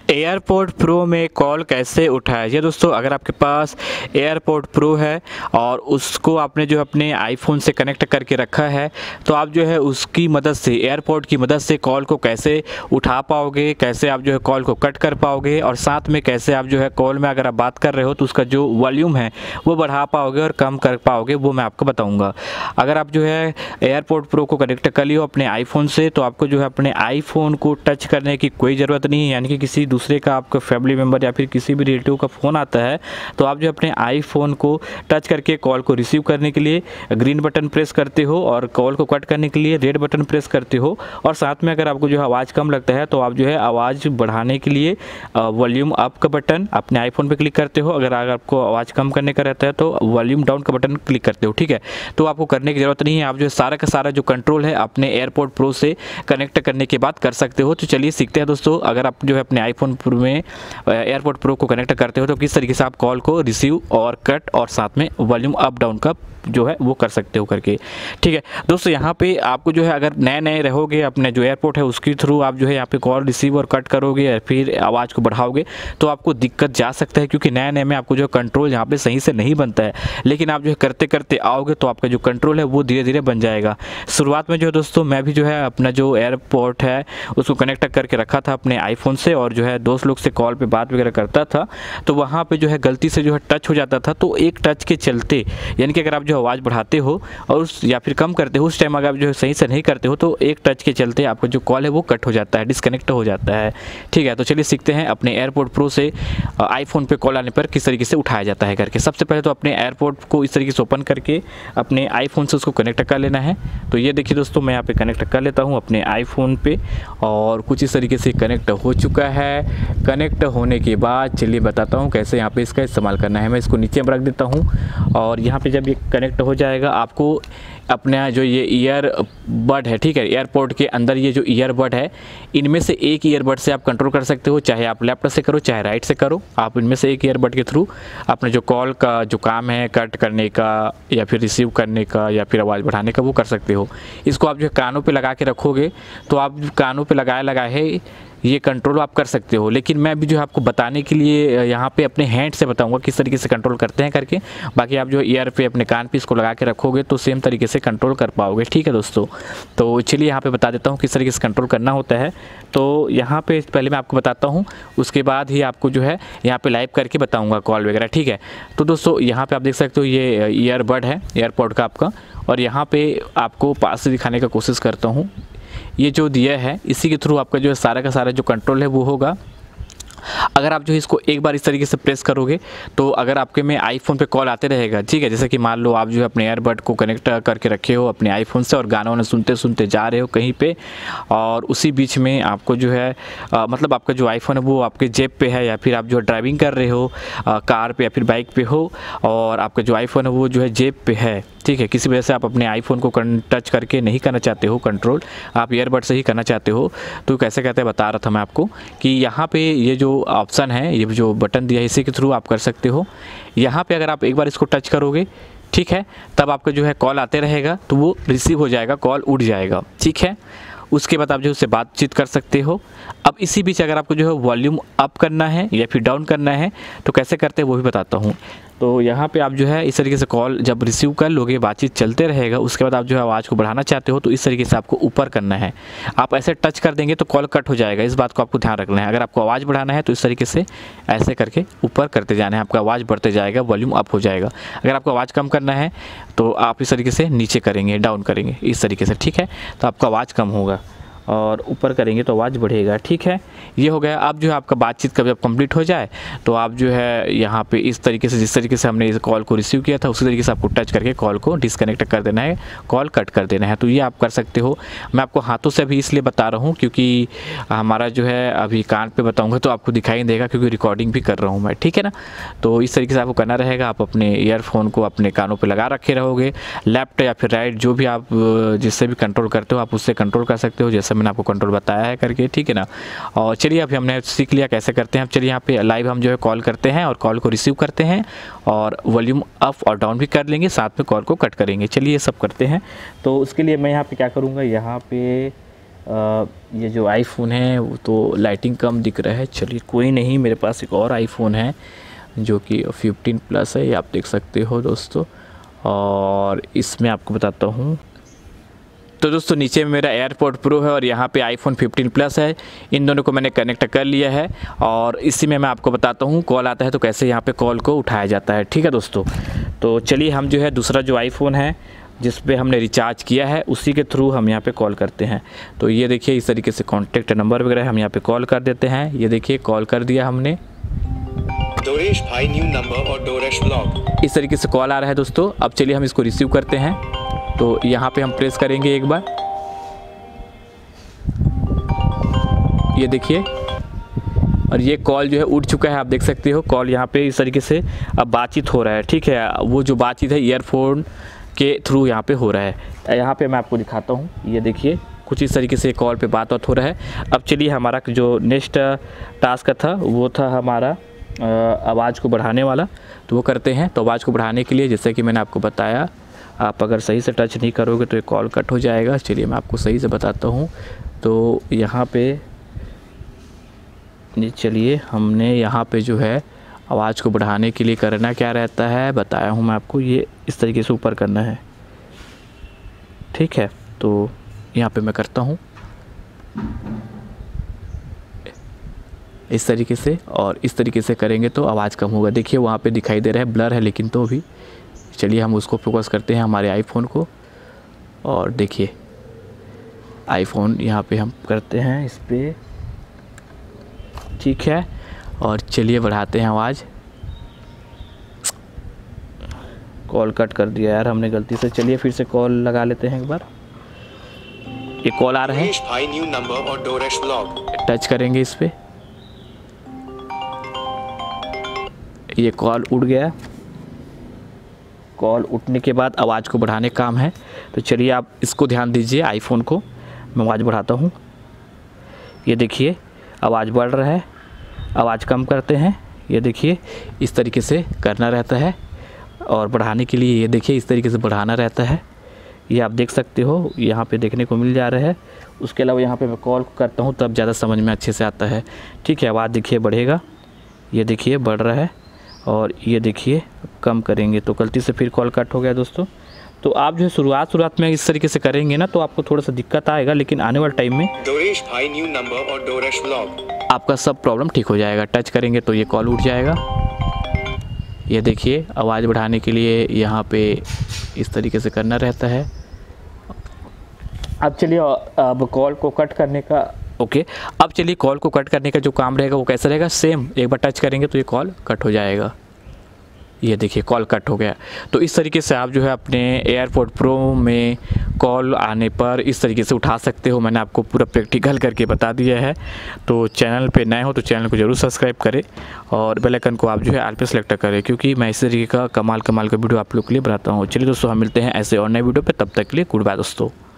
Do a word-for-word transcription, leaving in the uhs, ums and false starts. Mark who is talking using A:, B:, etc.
A: Airport pro में call कैसे उठाया जाए। दोस्तों अगर आपके पास एयरपोर्ट प्रो है और उसको आपने जो अपने आईफोन से कनेक्ट करके रखा है तो आप जो है उसकी मदद से एयरपोर्ट की मदद से कॉल को कैसे उठा पाओगे, कैसे आप जो है कॉल को कट कर पाओगे और साथ में कैसे आप जो है कॉल में अगर आप बात कर रहे हो तो उसका जो वॉल्यूम है वो बढ़ा पाओगे और कम कर पाओगे, वो मैं आपको बताऊँगा। अगर आप जो है एयरपोर्ट प्रो को कनेक्ट कर लियो अपने आईफोन से तो आपको जो है अपने आईफोन को टच करने की कोई ज़रूरत नहीं है, यानी कि किसी दूसरे का आपका फैमिली मेम्बर या फिर किसी भी रिलेटिव का फ़ोन आता है तो आप जो अपने आईफोन को टच करके कॉल को रिसीव करने के लिए ग्रीन बटन प्रेस करते हो और कॉल को कट करने के लिए रेड बटन प्रेस करते हो। और साथ में अगर आपको जो है आवाज़ कम लगता है तो आप जो है आवाज़ बढ़ाने के लिए वॉल्यूम अप का बटन अपने आईफोन पर क्लिक करते हो। अगर अगर आपको आवाज़ कम करने का रहता है तो वॉल्यूम डाउन का बटन क्लिक करते हो। ठीक है, तो आपको करने की ज़रूरत नहीं है, आप जो है सारा का सारा जो कंट्रोल है अपने एयरपोर्ट प्रो से कनेक्ट करने के बाद कर सकते हो। तो चलिए सीखते हैं दोस्तों। अगर आप जो है अपने आईफोन में एयरपोर्ट प्रो को कनेक्ट करते हो तो किस तरीके से आप कॉल को रिसीव और कट और साथ में वॉल्यूम अप डाउन का जो है वो कर सकते हो करके। ठीक है दोस्तों, यहाँ पे आपको जो है अगर नए नए रहोगे अपने जो एयरपोर्ट है उसके थ्रू आप जो है यहाँ पे कॉल रिसीव और कट करोगे या फिर आवाज़ को बढ़ाओगे तो आपको दिक्कत जा सकता है, क्योंकि नए नए में आपको जो कंट्रोल यहाँ पे सही से नहीं बनता है। लेकिन आप जो है करते करते आओगे तो आपका जो कंट्रोल है वो धीरे धीरे बन जाएगा। शुरुआत में जो है दोस्तों मैं भी जो है अपना जो एयरपोर्ट है उसको कनेक्ट करके रखा था अपने आईफोन से और जो है दोस्त लोग से कॉल पर बात वगैरह करता था तो वहाँ पर जो है गलती से जो है टच हो जाता था। तो एक टच के चलते यानी कि अगर आप जो आवाज़ बढ़ाते हो और उस या फिर कम करते हो उस टाइम अगर आप जो सही से नहीं करते हो तो एक टच के चलते आपका जो कॉल है वो कट हो जाता है, डिस्कनेक्ट हो जाता है। ठीक है, तो चलिए सीखते हैं अपने एयरपोर्ट प्रो से आईफोन पे कॉल आने पर किस तरीके से उठाया जाता है करके। सबसे पहले तो अपने एयरपोर्ट को इस तरीके से ओपन करके अपने आईफोन से उसको कनेक्ट कर लेना है। तो ये देखिए दोस्तों मैं यहाँ पे कनेक्ट कर लेता हूँ अपने आईफोन पे और कुछ इस तरीके से कनेक्ट हो चुका है। कनेक्ट होने के बाद चलिए बताता हूँ कैसे यहाँ पे इसका इस्तेमाल करना है। मैं इसको नीचे में रख देता हूँ और यहाँ पे जब ये कनेक्ट हो जाएगा आपको अपना जो ये ईयरबड है, ठीक है, एयरपोर्ट के अंदर ये जो ईयरबड है इनमें से एक ईयरबड से आप कंट्रोल कर सकते हो, चाहे आप लेफ्ट से करो चाहे राइट से करो। आप इनमें से एक ईयरबड के थ्रू अपने जो कॉल का जो काम है कट करने का या फिर रिसीव करने का या फिर आवाज़ बढ़ाने का वो कर सकते हो। इसको आप जो कानों पे लगा के रखोगे तो आप कानों पे लगाए लगाए है ये कंट्रोल आप कर सकते हो। लेकिन मैं भी जो है आपको बताने के लिए यहाँ पे अपने हैंड से बताऊंगा किस तरीके से कंट्रोल करते हैं करके। बाकी आप जो ईयर पे अपने कान पे इसको लगा के रखोगे तो सेम तरीके से कंट्रोल कर पाओगे। ठीक है दोस्तों, तो चलिए यहाँ पे बता देता हूँ किस तरीके से कंट्रोल करना होता है। तो यहाँ पे पहले मैं आपको बताता हूँ, उसके बाद ही आपको जो है यहाँ पे लाइव करके बताऊँगा कॉल वगैरह। ठीक है, तो दोस्तों यहाँ पर आप देख सकते हो ये ईयरबड है एयरपोर्ट का आपका और यहाँ पर आपको पास से दिखाने का कोशिश करता हूँ। ये जो दिया है इसी के थ्रू आपका जो है सारा का सारा जो कंट्रोल है वो होगा। अगर आप जो है इसको एक बार इस तरीके से प्रेस करोगे तो अगर आपके में आईफोन पे कॉल आते रहेगा, ठीक है, जैसे कि मान लो आप जो है अपने एयरबड को कनेक्ट करके रखे हो अपने आईफोन से और गाना वाना सुनते सुनते जा रहे हो कहीं पे और उसी बीच में आपको जो है आ, मतलब आपका जो आईफोन है वो आपके जेब पे है या फिर आप जो ड्राइविंग कर रहे हो आ, कार पे या फिर बाइक पे हो और आपका जो आईफोन है वो जो है जेब पे है, ठीक है, किसी वजह से आप अपने आईफोन को टच करके नहीं करना चाहते हो कंट्रोल, आप ईयरबड से ही करना चाहते हो तो कैसे कहते हैं बता रहा था मैं आपको कि यहाँ पे ये जो ऑप्शन है ये जो बटन दिया है इसी के थ्रू आप कर सकते हो। यहाँ पे अगर आप एक बार इसको टच करोगे, ठीक है, तब आपका जो है कॉल आते रहेगा तो वो रिसीव हो जाएगा, कॉल उड़ जाएगा। ठीक है, उसके बाद आप जो उससे बातचीत कर सकते हो। अब इसी बीच अगर आपको जो है वॉल्यूम अप करना है या फिर डाउन करना है तो कैसे करते हैं वो भी बताता हूँ। तो यहाँ पे आप जो है इस तरीके से कॉल जब रिसीव कर लोगे बातचीत चलते रहेगा, उसके बाद आप जो है आवाज़ को बढ़ाना चाहते हो तो इस तरीके से आपको ऊपर करना है। आप ऐसे टच कर देंगे तो कॉल कट हो जाएगा, इस बात को आपको ध्यान रखना है। अगर आपको आवाज़ बढ़ाना है तो इस तरीके से ऐसे करके ऊपर करते जाना है, आपका आवाज़ बढ़ते जाएगा, वॉल्यूम अप हो जाएगा। अगर आपको आवाज़ कम करना है तो आप इस तरीके से नीचे करेंगे, डाउन करेंगे इस तरीके से, ठीक है, तो आपका आवाज़ कम होगा और ऊपर करेंगे तो आवाज़ बढ़ेगा। ठीक है, ये हो गया। अब जो है आपका बातचीत का जब कंप्लीट हो जाए तो आप जो है यहाँ पे इस तरीके से जिस तरीके से हमने इस कॉल को रिसीव किया था उसी तरीके से आपको टच करके कॉल को डिस्कनेक्ट कर देना है, कॉल कट कर देना है। तो ये आप कर सकते हो। मैं आपको हाथों से अभी इसलिए बता रहा हूँ क्योंकि हमारा जो है अभी कान पर बताऊँगा तो आपको दिखाई नहीं देगा क्योंकि रिकॉर्डिंग भी कर रहा हूँ मैं, ठीक है ना। तो इस तरीके से आपको करना रहेगा। आप अपने ईयरफोन को अपने कानों पर लगा रखे रहोगे, लेफ्ट या फिर राइट जो भी आप जिससे भी कंट्रोल करते हो आप उससे कंट्रोल कर सकते हो, जैसे मैंने आपको कंट्रोल बताया है करके, ठीक है ना। और चलिए अभी हमने सीख लिया कैसे करते हैं। अब चलिए यहाँ पे लाइव हम जो है कॉल करते हैं और कॉल को रिसीव करते हैं और वॉल्यूम अप और डाउन भी कर लेंगे, साथ में कॉल को कट करेंगे। चलिए ये सब करते हैं। तो उसके लिए मैं यहाँ पे क्या करूँगा, यहाँ पे ये जो आईफोन है वो तो लाइटिंग कम दिख रहा है। चलिए कोई नहीं, मेरे पास एक और आईफोन है जो कि फिफ्टीन प्लस है, ये आप देख सकते हो दोस्तों। और इसमें आपको बताता हूँ, तो दोस्तों नीचे में मेरा एयरपोर्ट प्रो है और यहाँ पे आईफोन फिफ्टीन प्लस है। इन दोनों को मैंने कनेक्ट कर लिया है और इसी में मैं आपको बताता हूँ कॉल आता है तो कैसे यहाँ पे कॉल को उठाया जाता है। ठीक है दोस्तों, तो चलिए हम जो है दूसरा जो आईफोन है जिस पे हमने रिचार्ज किया है उसी के थ्रू हम यहाँ पे कॉल करते हैं। तो ये देखिए इस तरीके से कॉन्टैक्ट नंबर वगैरह हम यहाँ पे कॉल कर देते हैं। ये देखिए कॉल कर दिया हमने।
B: डोरेश भाई न्यू नंबर और डोरेश ब्लॉग,
A: इस तरीके से कॉल आ रहा है दोस्तों। अब चलिए हम इसको रिसीव करते हैं। तो यहाँ पे हम प्रेस करेंगे एक बार, ये देखिए, और ये कॉल जो है उठ चुका है, आप देख सकते हो। कॉल यहाँ पे इस तरीके से अब बातचीत हो रहा है। ठीक है, वो जो बातचीत है ईयरफोन के थ्रू यहाँ पे हो रहा है। यहाँ पे मैं आपको दिखाता हूँ, ये देखिए कुछ इस तरीके से कॉल पे बात बात हो रहा है। अब चलिए हमारा जो नेक्स्ट टास्क था वो था हमारा आवाज़ को बढ़ाने वाला, तो वो करते हैं। तो आवाज़ को बढ़ाने के लिए जैसे कि मैंने आपको बताया, आप अगर सही से टच नहीं करोगे तो ये कॉल कट हो जाएगा। चलिए मैं आपको सही से बताता हूँ। तो यहाँ पे चलिए हमने यहाँ पे जो है आवाज़ को बढ़ाने के लिए करना क्या रहता है बताया हूँ मैं आपको। ये इस तरीके से ऊपर करना है, ठीक है। तो यहाँ पे मैं करता हूँ इस तरीके से, और इस तरीके से करेंगे तो आवाज़ कम होगा। देखिए वहाँ पे दिखाई दे रहा है, ब्लर है लेकिन तो भी। चलिए हम उसको फोकस करते हैं हमारे आईफोन को, और देखिए आईफोन यहाँ पे हम करते हैं इस पर, ठीक है। और चलिए बढ़ाते हैं आवाज़। कॉल कट कर दिया यार हमने गलती से। चलिए फिर से कॉल लगा लेते हैं एक बार। ये कॉल आ रहा है,
B: भाई न्यू नंबर और डोरेश ब्लॉग,
A: टच करेंगे इस पे, ये कॉल उड़ गया। कॉल उठने के बाद आवाज़ को बढ़ाने का काम है। तो चलिए आप इसको ध्यान दीजिए, आईफोन को मैं आवाज़ बढ़ाता हूँ। ये देखिए आवाज़ बढ़ रहा है, आवाज़ कम करते हैं। ये देखिए इस तरीके से करना रहता है, और बढ़ाने के लिए ये देखिए इस तरीके से बढ़ाना रहता है। ये आप देख सकते हो यहाँ पे देखने को मिल जा रहा है। उसके अलावा यहाँ पे मैं कॉल करता हूँ तब ज़्यादा समझ में अच्छे से आता है, ठीक है। आवाज़ देखिए बढ़ेगा, ये देखिए बढ़ रहा है, और ये देखिए कम करेंगे तो गलती से फिर कॉल कट हो गया दोस्तों। तो आप जो है शुरुआत शुरुआत में इस तरीके से करेंगे ना तो आपको थोड़ा सा दिक्कत आएगा, लेकिन आने वाले टाइम में
B: डोरेश भाई न्यू नंबर और डोरेश ब्लॉग
A: आपका सब प्रॉब्लम ठीक हो जाएगा। टच करेंगे तो ये कॉल उठ जाएगा। ये देखिए आवाज़ बढ़ाने के लिए यहाँ पे इस तरीके से करना रहता है। अब चलिए अब कॉल को कट करने का ओके अब चलिए कॉल को कट करने का जो काम रहेगा वो कैसा रहेगा, सेम एक बार टच करेंगे तो ये कॉल कट हो जाएगा। ये देखिए कॉल कट हो गया। तो इस तरीके से आप जो है अपने एयरपोर्ट प्रो में कॉल आने पर इस तरीके से उठा सकते हो। मैंने आपको पूरा प्रैक्टिकल करके बता दिया है। तो चैनल पे नए हो तो चैनल को जरूर सब्सक्राइब करें, और बेल आइकन को आप जो है ऑल पे सेलेक्ट करें, क्योंकि मैं इस तरीके का कमाल कमाल का वीडियो आप लोग के लिए बनाता हूँ। चलिए दोस्तों हम मिलते हैं ऐसे और नए वीडियो पे, तब तक के लिए गुड बाय दोस्तों।